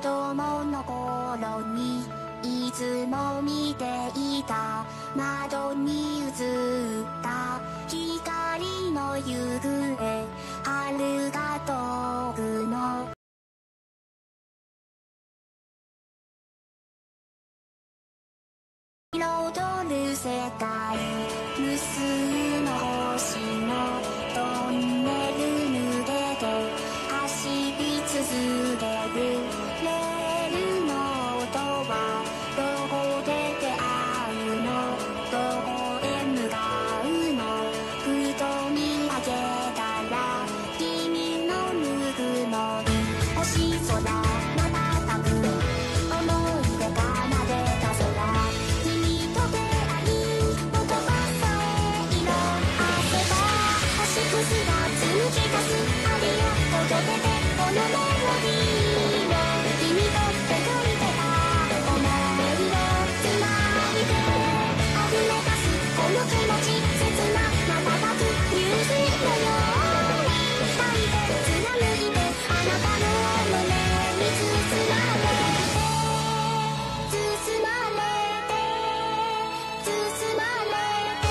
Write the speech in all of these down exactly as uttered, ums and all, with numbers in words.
供の頃にいつも見ていた窓に映った光の行方、春が遠くの彩る世界、無数の星のトンネル抜けて走り続ける。レールの音はどこで出会うの、どこへ向かうの。ふと見上げたら君のぬくもり、星空瞬く思い出がなでた空、君と出会い言葉さえ色あせば星屑が紡ぎ出すあれよ届けてこのメロディーを、君と描いてた想いをつないで溢れ出すこの気持ち、切な瞬くニュースのように抱いて貫いてあなたの胸に包まれて包まれて包まれて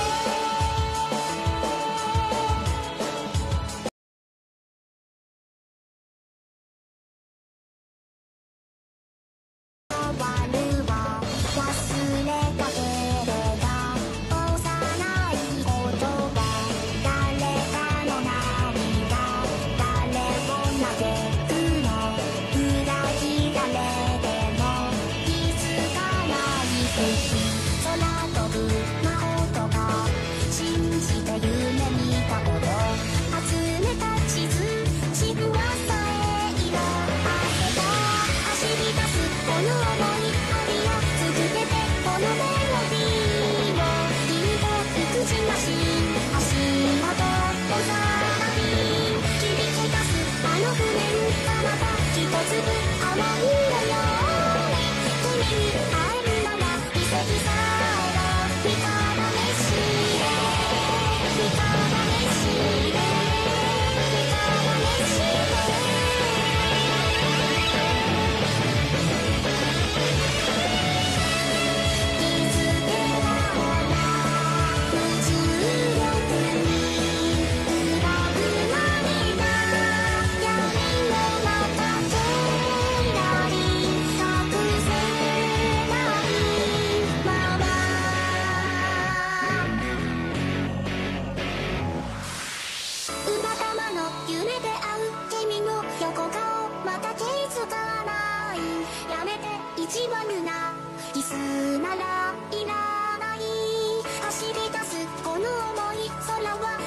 終わるわ忘れかけてた幼いことは、誰かの涙誰を嘆くの、裏切られても気づかない時、空飛ぶ魔法とか信じて夢見たこと、集めた地図ちくわさえ色あせば走り出すこの想い、ありよ続けてこのメロディーを、君と行く地なし足元おさらび響き出すあの譜面がまた一粒甘いのように、君に会えるなら奇跡さえも見た試しで見た試しで見た試しで気づけばほら無重力に浮かぶ涙、闇の中飛んだり隠せないまま、馬玉の夢で会う君の横顔、また気づかない、やめて意地悪なキスならいらない、走り出すこの想い、空は